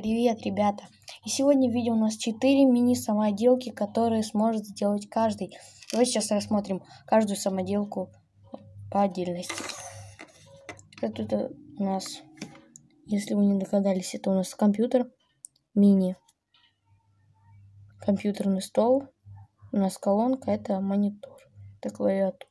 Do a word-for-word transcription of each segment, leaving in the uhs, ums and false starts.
Привет, ребята! И сегодня в видео у нас четыре мини-самоделки, которые сможет сделать каждый. Давайте сейчас рассмотрим каждую самоделку по отдельности. Это у нас, если вы не догадались, это у нас компьютер мини. Компьютерный стол. У нас колонка, это монитор, это клавиатура.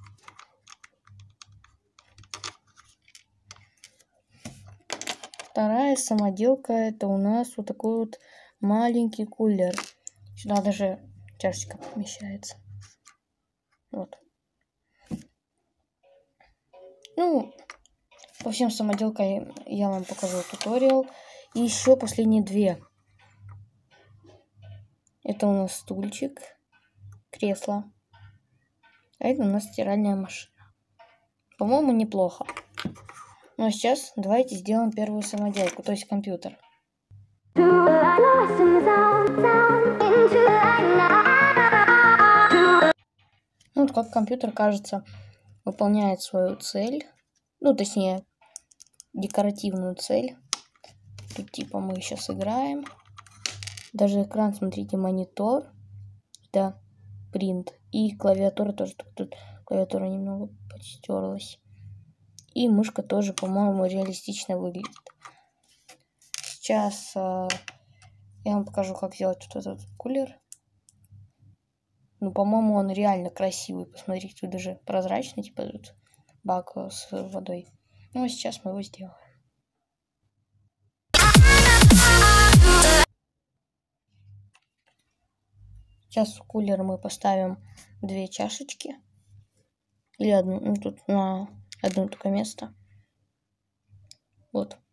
Вторая самоделка, это у нас вот такой вот маленький кулер. Сюда даже чашечка помещается. Вот. Ну, по всем самоделкам я вам покажу туториал. И еще последние две. Это у нас стульчик, кресло. А это у нас стиральная машина. По-моему, неплохо. Ну а сейчас давайте сделаем первую самоделку, то есть компьютер. Ну вот как компьютер, кажется, выполняет свою цель. Ну, точнее, декоративную цель. Тут типа мы сейчас играем. Даже экран, смотрите, монитор. Да, принт. И клавиатура тоже. Тут, тут клавиатура немного подстерлась. И мышка тоже, по-моему, реалистично выглядит. Сейчас э, я вам покажу, как сделать вот этот кулер. Ну, по-моему, он реально красивый. Посмотрите, тут даже прозрачный, типа тут бак с водой. Ну, а сейчас мы его сделаем. Сейчас в кулер мы поставим две чашечки. Или одну, ну, тут на одно только место. Вот.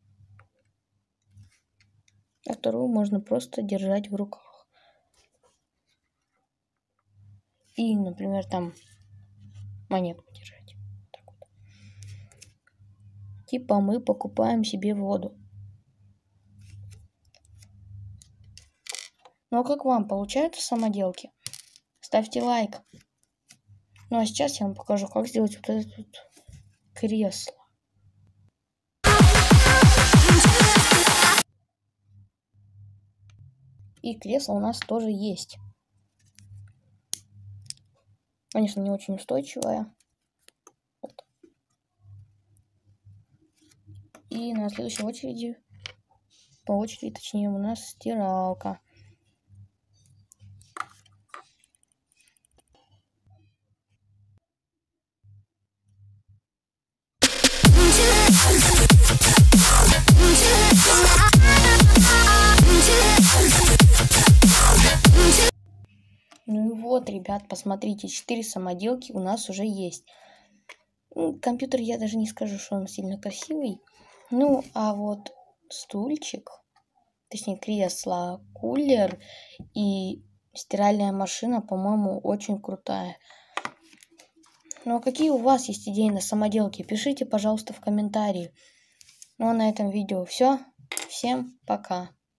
А вторую можно просто держать в руках. И, например, там монетку держать. Так вот. Типа мы покупаем себе воду. Ну а как вам получаются самоделки? Ставьте лайк. Ну а сейчас я вам покажу, как сделать вот это вот кресло. И кресло у нас тоже есть. Конечно, не очень устойчивое. Вот. И на следующей очереди, по очереди, точнее, у нас стиралка. Ну и вот, ребят, посмотрите, четыре самоделки у нас уже есть. Ну, компьютер, я даже не скажу, что он сильно красивый. Ну, а вот стульчик, точнее кресло, кулер и стиральная машина, по-моему, очень крутая. Ну, а какие у вас есть идеи на самоделки? Пишите, пожалуйста, в комментарии. Ну, а на этом видео все. Всем пока.